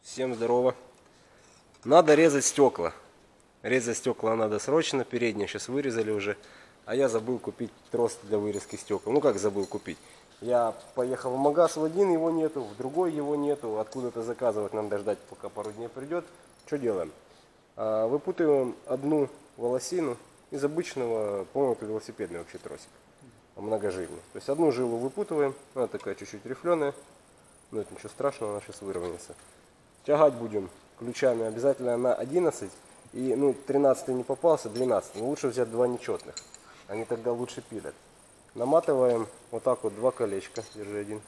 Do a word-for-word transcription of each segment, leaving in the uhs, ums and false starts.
Всем здорово. Надо резать стекла. Резать стекла надо срочно. Передние сейчас вырезали уже. А я забыл купить трос для вырезки стекол. Ну как забыл купить? Я поехал в магаз, в один его нету, в другой его нету. Откуда-то заказывать надо ждать, пока пару дней придет. Что делаем? А, выпутываем одну волосину из обычного, по-моему, это велосипедный вообще тросик. Многожильный. То есть одну жилу выпутываем. Она такая чуть-чуть рифленая. Но это ничего страшного, она сейчас выровняется. Тягать будем ключами обязательно на одиннадцать. И ну тринадцатый не попался, двенадцатый. Но лучше взять два нечетных. Они тогда лучше пилят. Наматываем вот так вот два колечка. Держи один.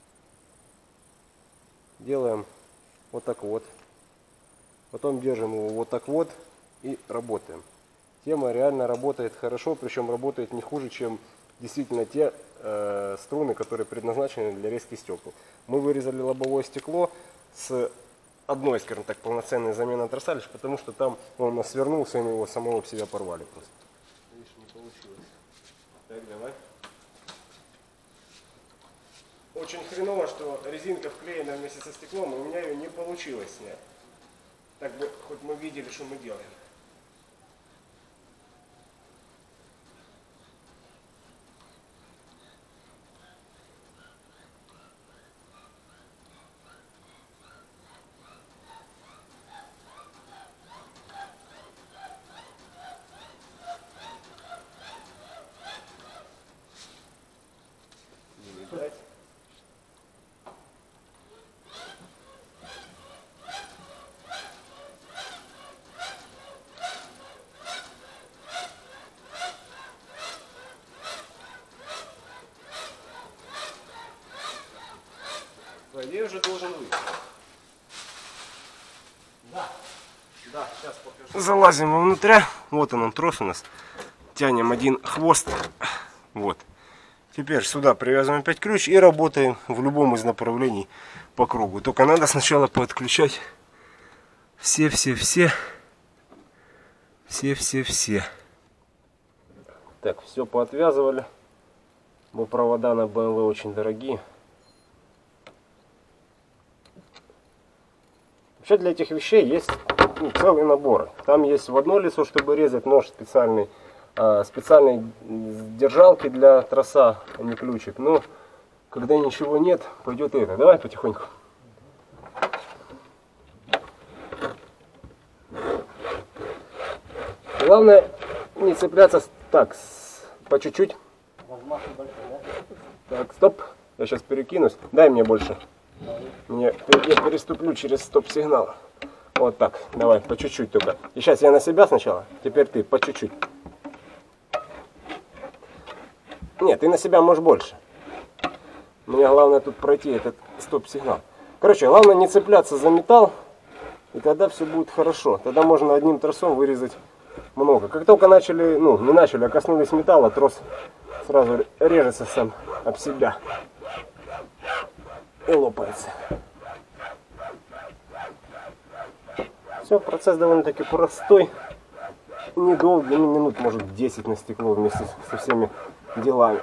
Делаем вот так вот. Потом держим его вот так вот и работаем. Тема реально работает хорошо, причем работает не хуже, чем действительно те э, струны, которые предназначены для резки стекол. Мы вырезали лобовое стекло с одной, скажем так, полноценной заменой троса, лишь потому что там он нас свернулся, и мы его самого в себя порвали просто. Видишь, не получилось. Так, давай. Очень хреново, что резинка вклеена вместе со стеклом, и у меня ее не получилось снять. Так бы хоть мы видели, что мы делаем. Не видать. По идее уже должен выйти. Да. Да, сейчас покажу. Залазим внутрь. Вот он, он трос у нас. Тянем один хвост. Вот. Теперь сюда привязываем опять ключ и работаем в любом из направлений по кругу. Только надо сначала подключать все-все-все. Все-все-все. Так, все поотвязывали. Бо провода на бэ эм вэ очень дорогие. Вообще для этих вещей есть ну, целый набор. Там есть в одно лицо, чтобы резать, нож специальный, э, специальные держалки для троса, а не ключик. Но когда ничего нет, пойдет это. Давай потихоньку. Главное не цепляться так, с, по чуть-чуть. Так, стоп. Я сейчас перекинусь. Дай мне больше. Мне, я переступлю через стоп-сигнал. Вот так. Давай, по чуть-чуть только. И сейчас я на себя сначала. Теперь ты, по чуть-чуть. Нет, ты на себя можешь больше. Мне главное тут пройти этот стоп-сигнал. Короче, главное не цепляться за металл. И тогда все будет хорошо. Тогда можно одним тросом вырезать много. Как только начали, ну, не начали, а коснулись металла, трос сразу режется сам об себя. И лопается. Все, процесс довольно-таки простой. Недолгий, ну, минут может десять на стекло вместе со всеми делами.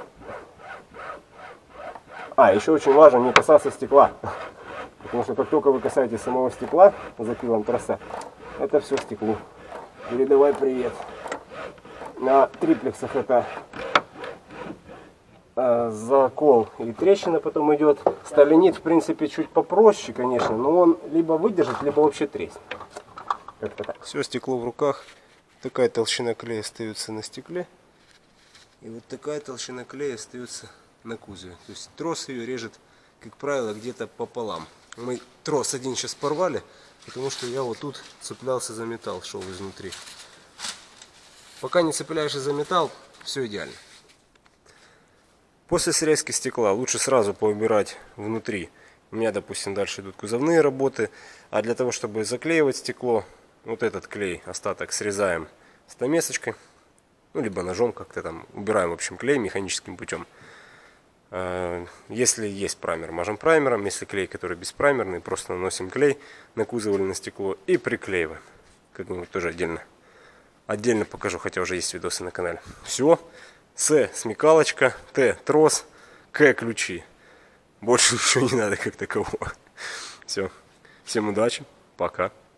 А, еще очень важно не касаться стекла. Потому что как только вы касаетесь самого стекла запилом троса, это все стеклу. Передавай привет. На триплексах это закол и трещина потом идет. Сталинит в принципе чуть попроще, конечно, но он либо выдержит, либо вообще треснет. Как-то так. Все, стекло в руках. Такая толщина клея остается на стекле. И вот такая толщина клея остается на кузове. То есть трос ее режет, как правило, где-то пополам. Мы трос один сейчас порвали, потому что я вот тут цеплялся за металл, шел изнутри. Пока не цепляешься за металл, все идеально. После срезки стекла лучше сразу поубирать внутри. У меня, допустим, дальше идут кузовные работы. А для того, чтобы заклеивать стекло, вот этот клей, остаток, срезаем стамесочкой. Ну, либо ножом как-то там убираем, в общем, клей механическим путем. Если есть праймер, мажем праймером. Если клей, который беспраймерный, просто наносим клей на кузов или на стекло и приклеиваем. Как-нибудь тоже отдельно. Отдельно покажу, хотя уже есть видосы на канале. Все. С смекалочка, Т трос, К ключи. Больше ничего не надо как такового. Все. Всем удачи, пока.